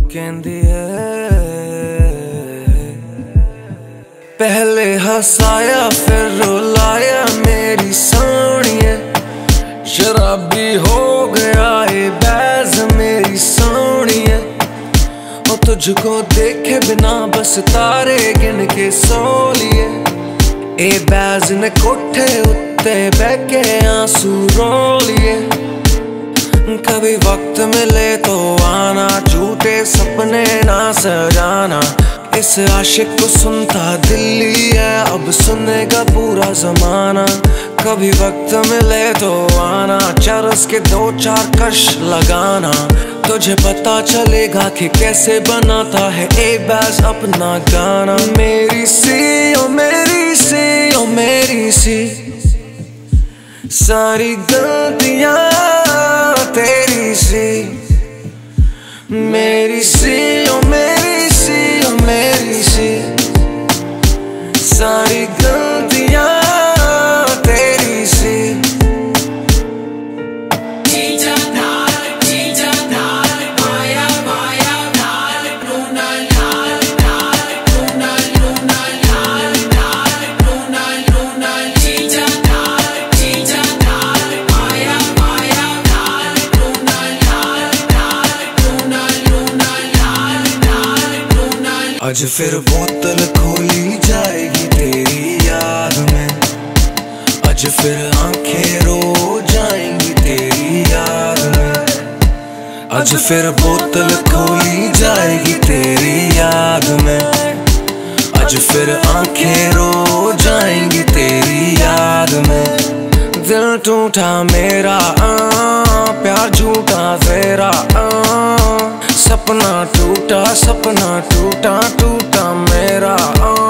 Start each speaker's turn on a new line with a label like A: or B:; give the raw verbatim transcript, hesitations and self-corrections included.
A: कहंदी है पहले हसाया फिर रुलाया मेरी सोनिए, शराबी हो गया ये बैज मेरी सोनिए। ओ तुझको देखे बिना बस तारे गिन के सो लिए, ए बैज ने कोठे उत्ते बैके आंसू रो लिए। कभी वक्त मिले तो आना, झूठे सपने ना सजाना। इस आशिक को सुनता दिल्ली है, अब सुनेगा पूरा जमाना। कभी वक्त मिले तो आना, चरस के दो चार कश लगाना। तुझे पता चलेगा कि कैसे बनाता है ए बैज अपना गाना। मेरी सी ओ मेरी सी ओ मेरी सी, सारी गलतियां तेरी सी। मेरी सी ओ मेरी सी ओ मेरी सी, सारी गलतियां तेरी सी। आज फिर बोतल खोली जाएगी तेरी याद में, आज फिर आंखें रो जाएंगी तेरी याद में। आज फिर बोतल खोली जाएगी तेरी याद में, आज फिर आंखें रो जाएंगी तेरी याद में। दिल टूटा मेरा आ, प्यार झूठा तेरा आ, सपना टूटा सपना टूटा टूटा मेरा आ।